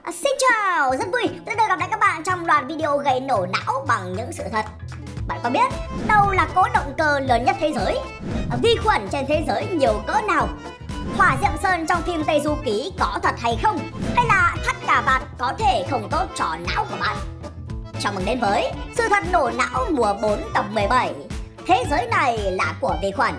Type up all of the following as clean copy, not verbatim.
Xin chào, rất vui được gặp lại các bạn trong loạt video gây nổ não bằng những sự thật. Bạn có biết đâu là cỗ động cơ lớn nhất thế giới? Vi khuẩn trên thế giới nhiều cỡ nào? Hỏa Diệm Sơn trong phim Tây Du Ký có thật hay không? Hay là thắt cà vạt có thể không tốt cho não của bạn? Chào mừng đến với Sự thật nổ não mùa 4 tập 17. Thế giới này là của vi khuẩn.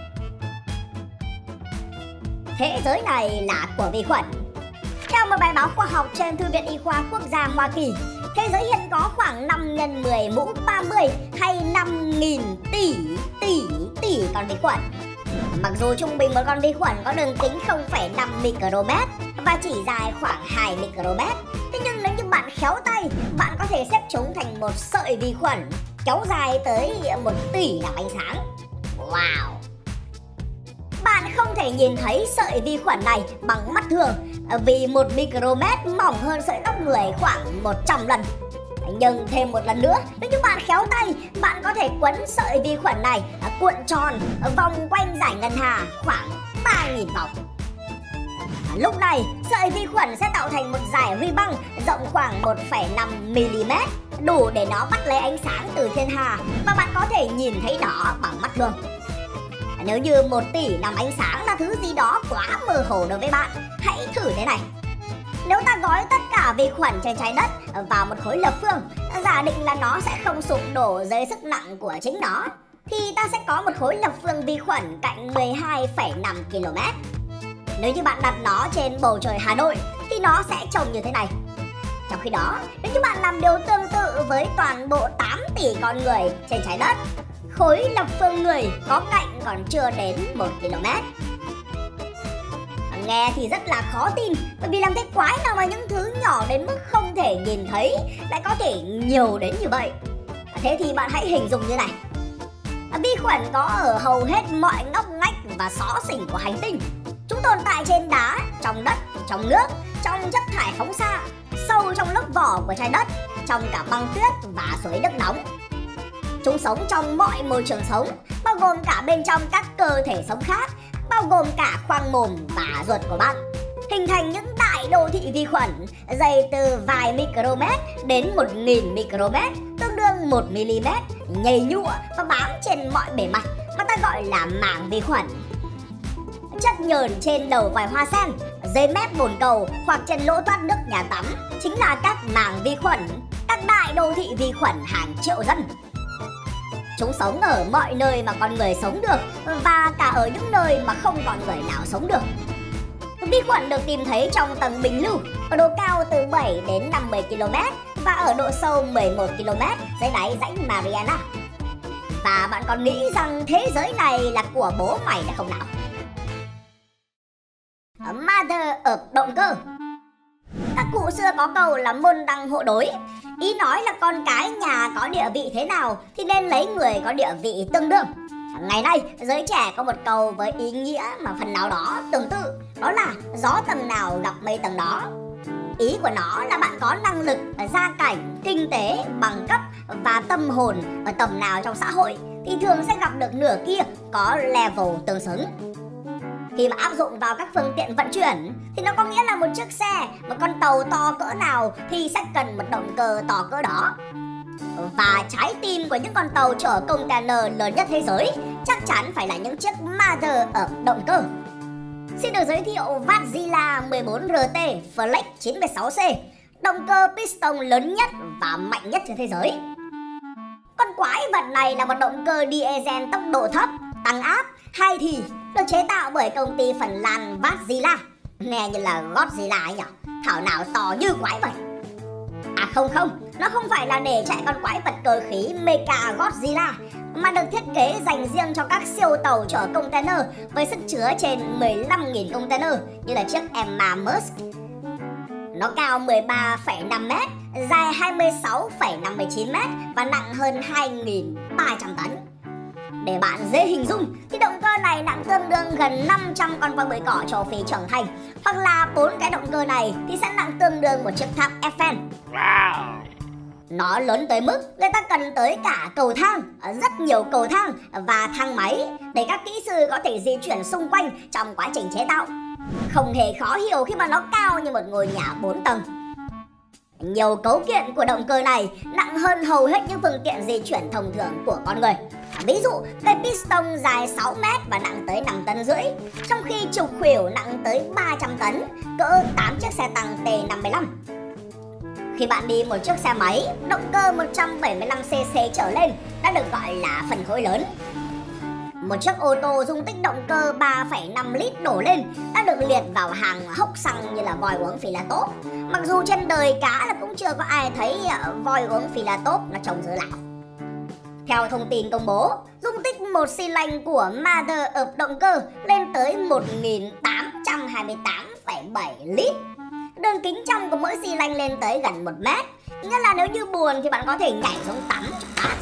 Thế giới này là của vi khuẩn. Theo một bài báo khoa học trên Thư viện Y khoa Quốc gia Hoa Kỳ, thế giới hiện có khoảng 5 x 10 mũ 30 hay 5.000 tỷ con vi khuẩn. Mặc dù trung bình một con vi khuẩn có đường kính 0,5 micromet và chỉ dài khoảng 2 micromet, thế nhưng nếu như bạn khéo tay, bạn có thể xếp chúng thành một sợi vi khuẩn kéo dài tới 1 tỷ năm ánh sáng. Wow! Bạn không thể nhìn thấy sợi vi khuẩn này bằng mắt thường vì 1 micromet mỏng hơn sợi tóc người khoảng 100 lần. Nhưng thêm một lần nữa, nếu như bạn khéo tay, bạn có thể quấn sợi vi khuẩn này cuộn tròn vòng quanh dải ngân hà khoảng 3.000 vòng. Lúc này, sợi vi khuẩn sẽ tạo thành một dải ri băng rộng khoảng 1,5 mm, đủ để nó bắt lấy ánh sáng từ thiên hà và bạn có thể nhìn thấy nó bằng mắt thường. Nếu như 1 tỷ năm ánh sáng là thứ gì đó quá mơ hồ đối với bạn, hãy thử thế này. Nếu ta gói tất cả vi khuẩn trên trái đất vào một khối lập phương, giả định là nó sẽ không sụp đổ dưới sức nặng của chính nó, thì ta sẽ có một khối lập phương vi khuẩn cạnh 12,5 km. Nếu như bạn đặt nó trên bầu trời Hà Nội, thì nó sẽ trông như thế này. Trong khi đó, nếu như bạn làm điều tương tự với toàn bộ 8 tỷ con người trên trái đất, khối lập phương người có cạnh còn chưa đến 1 km. Nghe thì rất là khó tin, bởi vì làm thế quái nào mà những thứ nhỏ đến mức không thể nhìn thấy lại có thể nhiều đến như vậy. Thế thì bạn hãy hình dung như này. Vi khuẩn có ở hầu hết mọi ngóc ngách và xó xỉnh của hành tinh. Chúng tồn tại trên đá, trong đất, trong nước, trong chất thải phóng xạ, sâu trong lớp vỏ của trái đất, trong cả băng tuyết và suối nước nóng. Chúng sống trong mọi môi trường sống, bao gồm cả bên trong các cơ thể sống khác, bao gồm cả khoang mồm và ruột của bạn, hình thành những đại đô thị vi khuẩn dày từ vài micromet đến 1.000 micromet, tương đương 1 mm, nhầy nhụa và bám trên mọi bề mặt mà ta gọi là màng vi khuẩn. Chất nhờn trên đầu vòi hoa sen, dưới mép bồn cầu hoặc trên lỗ thoát nước nhà tắm chính là các màng vi khuẩn, các đại đô thị vi khuẩn hàng triệu dân. Chúng sống ở mọi nơi mà con người sống được và cả ở những nơi mà không còn người nào sống được. Vi khuẩn được tìm thấy trong tầng bình lưu ở độ cao từ 7 đến 50 km và ở độ sâu 11 km dưới đáy rãnh Mariana. Và bạn còn nghĩ rằng thế giới này là của bố mày đã không nào? Mother of động cơ. Các cụ xưa có câu là môn đăng hộ đối. Ý nói là con cái nhà có địa vị thế nào thì nên lấy người có địa vị tương đương. Ngày nay, giới trẻ có một câu với ý nghĩa mà phần nào đó tương tự, đó là gió tầng nào gặp mây tầng đó. Ý của nó là bạn có năng lực, gia cảnh, kinh tế, bằng cấp và tâm hồn ở tầm nào trong xã hội thì thường sẽ gặp được nửa kia có level tương xứng. Khi mà áp dụng vào các phương tiện vận chuyển thì nó có nghĩa là một chiếc xe, một con tàu to cỡ nào thì sẽ cần một động cơ to cỡ đó. Và trái tim của những con tàu chở container lớn nhất thế giới chắc chắn phải là những chiếc Mother of động cơ. Xin được giới thiệu Wärtsilä 14RT Flex 96C, động cơ piston lớn nhất và mạnh nhất trên thế giới. Con quái vật này là một động cơ diesel tốc độ thấp, tăng áp, hay thì được chế tạo bởi công ty Phần Lan Wärtsilä. Nghe như là Godzilla ấy nhỉ? Thảo nào to như quái vậy. À không, nó không phải là để chạy con quái vật cơ khí Mecha Godzilla, mà được thiết kế dành riêng cho các siêu tàu chở container với sức chứa trên 15.000 container như là chiếc Emma Maersk. Nó cao 13,5 m, dài 26,59 m và nặng hơn 2.300 tấn. Để bạn dễ hình dung thì động cơ này nặng tương đương gần 500 con voi bưởi cỏ châu Phi trưởng thành, hoặc là 4 cái động cơ này thì sẽ nặng tương đương một chiếc tháp Eiffel. Wow. Nó lớn tới mức người ta cần tới cả cầu thang, rất nhiều cầu thang và thang máy để các kỹ sư có thể di chuyển xung quanh trong quá trình chế tạo. Không hề khó hiểu khi mà nó cao như một ngôi nhà 4 tầng. Nhiều cấu kiện của động cơ này nặng hơn hầu hết những phương tiện di chuyển thông thường của con người. Ví dụ, cây piston dài 6 mét và nặng tới 5,5 tấn, trong khi trục khuỷu nặng tới 300 tấn, cỡ 8 chiếc xe tăng T55. Khi bạn đi một chiếc xe máy, động cơ 175cc trở lên đã được gọi là phân khối lớn. Một chiếc ô tô dung tích động cơ 3,5 lít đổ lên đã được liệt vào hàng hốc xăng như là voi uống phi la tốt. Mặc dù trên đời cá là cũng chưa có ai thấy voi uống phi la tốt nó trông dữ lắm. Theo thông tin công bố, dung tích một xi lanh của Mother of động cơ lên tới 1.828,7 lít. Đường kính trong của mỗi xi lanh lên tới gần 1 mét. Nghĩa là nếu như buồn thì bạn có thể nhảy xuống tắm cho bạn.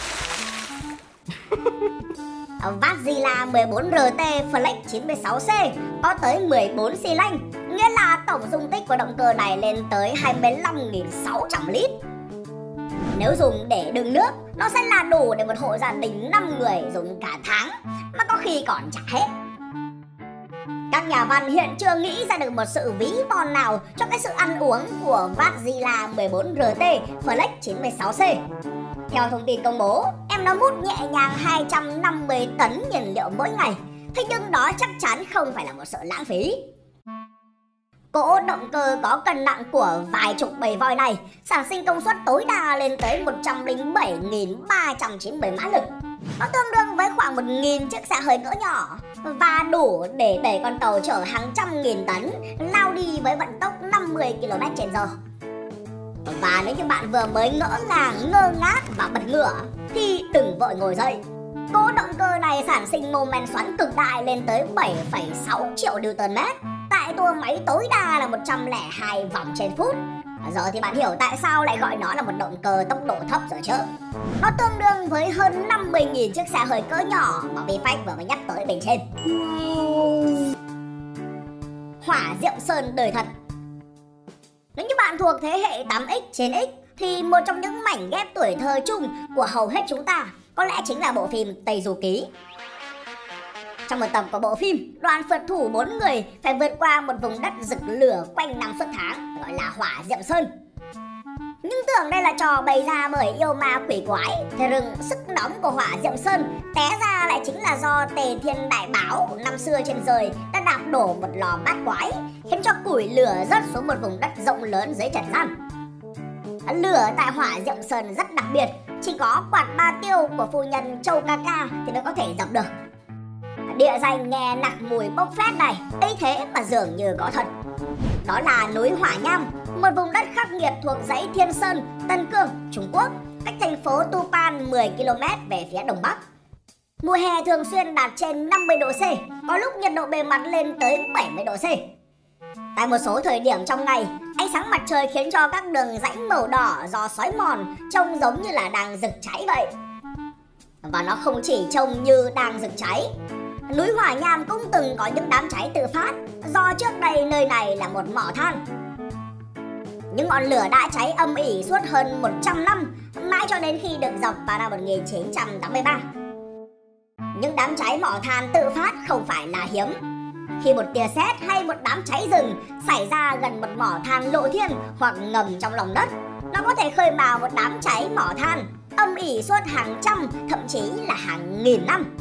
Wärtsilä 14RT Flex 96C có tới 14 xi lanh, nghĩa là tổng dung tích của động cơ này lên tới 25.600 lít. Nếu dùng để đựng nước, nó sẽ là đủ để một hộ gia đình 5 người dùng cả tháng, mà có khi còn chả hết. Các nhà văn hiện chưa nghĩ ra được một sự ví von nào cho cái sự ăn uống của Wärtsilä 14RT Flex 96C. Theo thông tin công bố, em nó hút nhẹ nhàng 250 tấn nhiên liệu mỗi ngày. Thế nhưng đó chắc chắn không phải là một sự lãng phí. Cỗ động cơ có cân nặng của vài chục bầy voi này sản sinh công suất tối đa lên tới 107.390 mã lực. Nó tương đương với khoảng 1.000 chiếc xe hơi cỡ nhỏ và đủ để đẩy con tàu chở hàng trăm nghìn tấn lao đi với vận tốc 50 km/h. Và nếu như bạn vừa mới ngỡ ngàng, ngơ ngác và bật ngửa thì đừng vội ngồi dậy. Cỗ động cơ này sản sinh mô men xoắn cực đại lên tới 7,6 triệu Nm tại tua máy tối đa là 102 vòng trên phút. Giờ thì bạn hiểu tại sao lại gọi nó là một động cơ tốc độ thấp rồi chứ. Nó tương đương với hơn 50.000 chiếc xe hơi cỡ nhỏ mà VinFast vừa mới nhắc tới bên trên. Hỏa diệm sơn đời thật. Nếu như bạn thuộc thế hệ 8X trên X thì một trong những mảnh ghép tuổi thơ chung của hầu hết chúng ta có lẽ chính là bộ phim Tây Du Ký. Trong một tập của bộ phim, đoàn phượt thủ 4 người phải vượt qua một vùng đất rực lửa quanh năm suốt tháng gọi là Hỏa Diệm Sơn. Nhưng tưởng đây là trò bày ra bởi yêu ma quỷ quái, thế nhưng sức nóng của Hỏa Diệm Sơn té ra lại chính là do Tề Thiên Đại Báo năm xưa trên trời đã đạp đổ một lò bát quái, khiến cho củi lửa rớt xuống một vùng đất rộng lớn dưới trần gian. Lửa tại Hỏa Diệm Sơn rất đặc biệt, chỉ có quạt ba tiêu của phu nhân Châu Ca Ca thì mới có thể dập được. Địa danh nghe nặc mùi bốc phét này, ấy thế mà dường như có thật. Đó là núi Hỏa Nham, một vùng đất khắc nghiệt thuộc dãy Thiên Sơn, Tân Cương, Trung Quốc, cách thành phố Tupan 10 km về phía đông bắc. Mùa hè thường xuyên đạt trên 50 độ C, có lúc nhiệt độ bề mặt lên tới 70 độ C. Tại một số thời điểm trong ngày, ánh sáng mặt trời khiến cho các đường rãnh màu đỏ do xói mòn trông giống như là đang rực cháy vậy. Và nó không chỉ trông như đang rực cháy. Núi Hỏa Nham cũng từng có những đám cháy tự phát do trước đây nơi này là một mỏ than. Những ngọn lửa đã cháy âm ỉ suốt hơn 100 năm, mãi cho đến khi được dập vào năm 1983. Những đám cháy mỏ than tự phát không phải là hiếm. Khi một tia sét hay một đám cháy rừng xảy ra gần một mỏ than lộ thiên hoặc ngầm trong lòng đất, nó có thể khơi mào một đám cháy mỏ than âm ỉ suốt hàng trăm, thậm chí là hàng nghìn năm.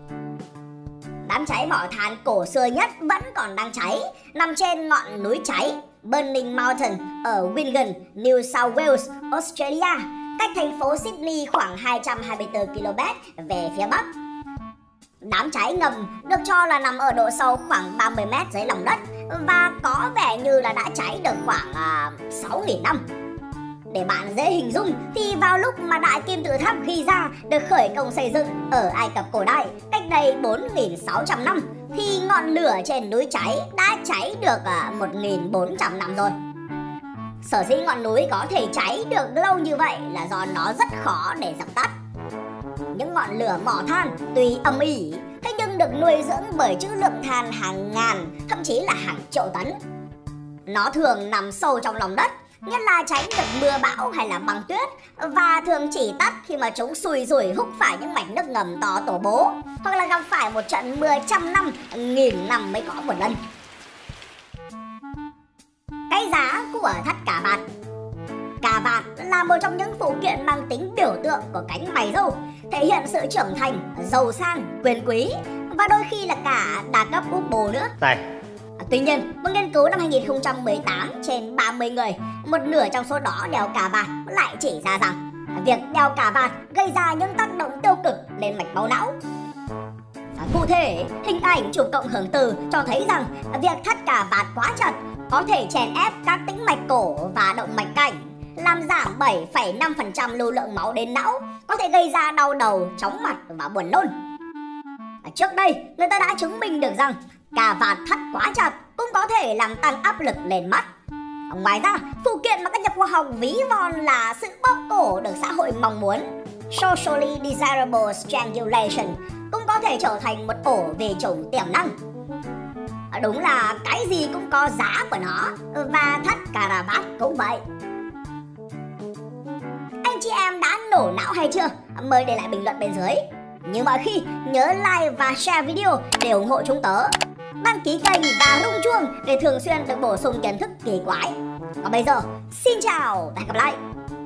Đám cháy mỏ than cổ xưa nhất vẫn còn đang cháy, nằm trên ngọn núi cháy Burning Mountain ở Wingan, New South Wales, Australia, cách thành phố Sydney khoảng 224 km về phía bắc. Đám cháy ngầm được cho là nằm ở độ sâu khoảng 30 m dưới lòng đất và có vẻ như là đã cháy được khoảng 6.000 năm. Để bạn dễ hình dung thì vào lúc mà Đại Kim Tự Tháp Giza được khởi công xây dựng ở Ai Cập cổ đại cách đây 4.600 năm thì ngọn lửa trên núi cháy đã cháy được 1.400 năm rồi. Sở dĩ ngọn núi có thể cháy được lâu như vậy là do nó rất khó để dập tắt. Những ngọn lửa mỏ than tuy âm ỉ, thế nhưng được nuôi dưỡng bởi trữ lượng than hàng ngàn, thậm chí là hàng triệu tấn. Nó thường nằm sâu trong lòng đất, nhất là tránh được mưa bão hay là băng tuyết, và thường chỉ tắt khi mà chúng xùi rủi húc phải những mạch nước ngầm to tổ bố, hoặc là gặp phải một trận mưa trăm năm, nghìn năm mới có một lần. Cái giá của thắt cả bạt. là một trong những phụ kiện mang tính biểu tượng của cánh mày râu, thể hiện sự trưởng thành, giàu sang, quyền quý và đôi khi là cả đa cấp úp bồ nữa. Tuy nhiên, một nghiên cứu năm 2018 trên 30 người, một nửa trong số đó đeo cà vạt, lại chỉ ra rằng việc đeo cà vạt gây ra những tác động tiêu cực lên mạch máu não. Cụ thể, hình ảnh chụp cộng hưởng từ cho thấy rằng việc thắt cà vạt quá chặt có thể chèn ép các tĩnh mạch cổ và động mạch cảnh, làm giảm 7,5% lưu lượng máu đến não, có thể gây ra đau đầu, chóng mặt và buồn nôn. Trước đây, người ta đã chứng minh được rằng cà vạt thắt quá chặt cũng có thể làm tăng áp lực lên mắt. Ngoài ra, phụ kiện mà các nhà khoa học ví von là sự bóp cổ được xã hội mong muốn, socially desirable strangulation, cũng có thể trở thành một ổ về chủng tiềm năng. Đúng là cái gì cũng có giá của nó, và thắt cà vạt cũng vậy. Anh chị em đã nổ não hay chưa? Mời để lại bình luận bên dưới. Như mọi khi, nhớ like và share video để ủng hộ chúng tớ. Đăng ký kênh và rung chuông để thường xuyên được bổ sung kiến thức kỳ quái. Còn bây giờ, xin chào và hẹn gặp lại.